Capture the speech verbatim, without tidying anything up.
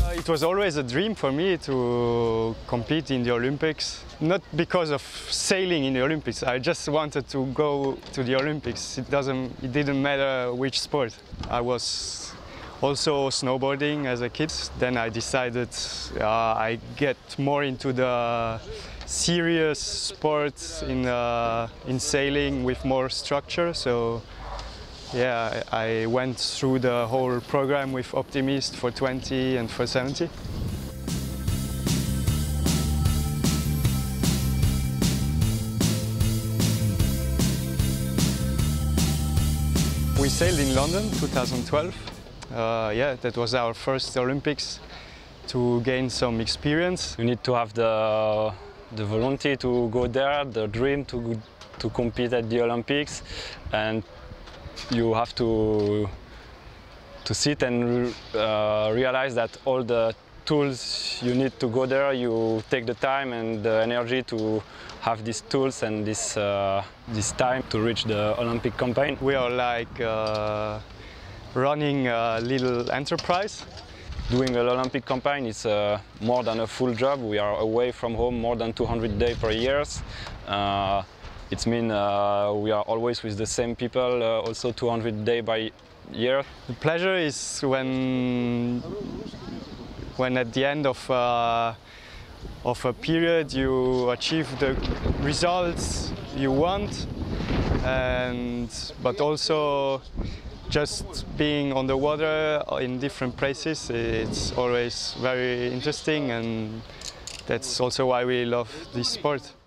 It was always a dream for me to compete in the Olympics. Not because of sailing in the Olympics. I just wanted to go to the Olympics. It doesn't, it didn't matter which sport. I was also snowboarding as a kid. Then I decided uh, I get more into the serious sports in uh, in sailing with more structure. So yeah, I went through the whole program with Optimist for twenty and for seventy. We sailed in London two thousand twelve. Uh, yeah, that was our first Olympics, to gain some experience. You need to have the, the volunteer to go there, the dream to, to compete at the Olympics, and you have to, to sit and uh, realize that all the tools you need to go there, you take the time and the energy to have these tools and this, uh, this time to reach the Olympic campaign. We are like uh, running a little enterprise. Doing an Olympic campaign is uh, more than a full job. We are away from home more than two hundred days per year. Uh, it means uh, we are always with the same people, uh, also two hundred days by year. The pleasure is when, when at the end of, uh, of a period you achieve the results you want, and, but also just being on the water in different places, it's always very interesting, and that's also why we love this sport.